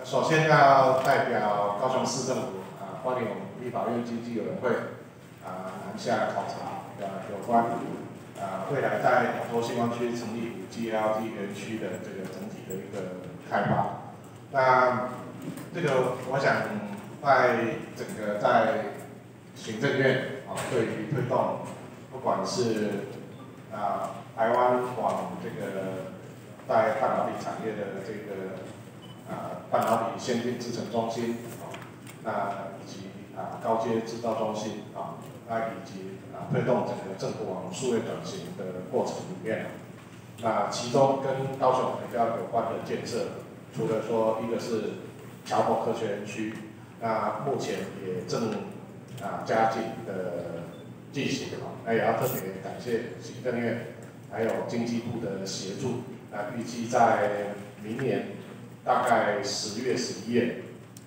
首先要代表高雄市政府欢迎我们立法院经济委员会南下考察有关未来在亚洲新湾区成立5G AIoT 园区的这个整体的一个开发。那这个我想在整个在行政院对于推动，不管是台湾往这个在半导体产业的这个半导体先进制程中心那以及高阶制造中心那以及推动整个政府往数位转型的过程里面，那其中跟高雄比较有关的建设，除了说一个是侨博科学园区，那目前也正加紧的进行那也要特别感谢行政院还有经济部的协助，预计在明年大概10月、11月，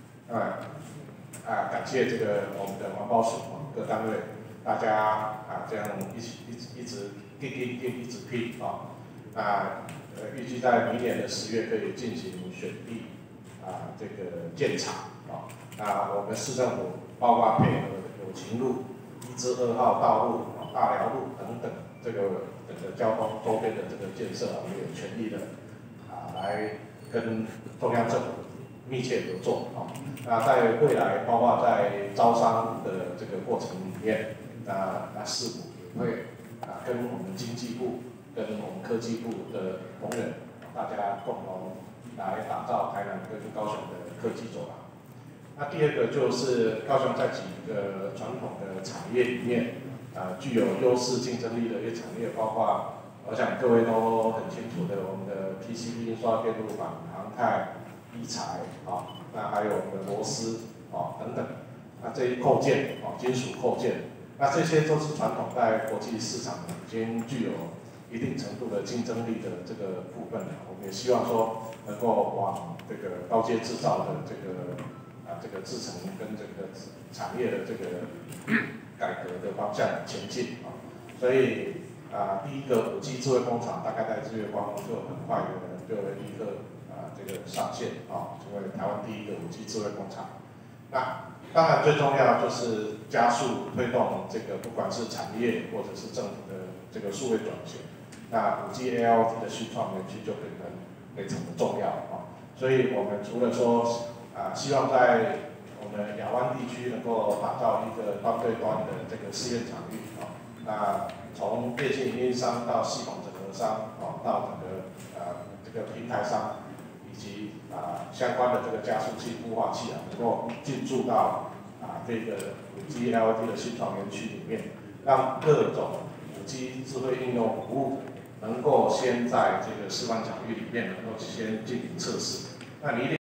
感谢这个我们的环保署各单位，大家这样一直一直拼预计在明年的10月可以进行选地这个建厂我们市政府包括配合友情路、1支2号道路、大寮路等等这个整个交通周边的这个建设，我们有全力的来跟中央政府密切合作那在未来，包括在招商的这个过程里面，那市府也会跟我们经济部、跟我们科技部的同仁，大家共同来打造台南跟高雄的科技走廊。那第二个就是高雄在几个传统的产业里面，具有优势竞争力的一些产业，包括我想各位都很清楚的，我们的 PCB 印刷电路板、航太、医材那还有我们的螺丝等等，那这些扣件金属扣件，那这些都是传统在国际市场已经具有一定程度的竞争力的这个部分我们也希望说能够往这个高阶制造的这个制程跟这个产业的这个改革的方向前进所以第一个5G 智慧工厂大概在日月光就很快的就会立刻这个上线成为台湾第一个5G 智慧工厂。那当然最重要就是加速推动这个不管是产业或者是政府的这个数位转型，那5G AIoT 的新创园区就变得非常的重要所以我们除了说希望在我们亚湾地区能够打造一个端对端的这个试验场域那从电信运营商到系统整合商到整个这个平台商，以及相关的这个加速器、孵化器能够进驻到这个5G AIoT 的新创园区里面，让各种5G 智慧应用服务能够先在这个示范场域里面能够先进行测试。那你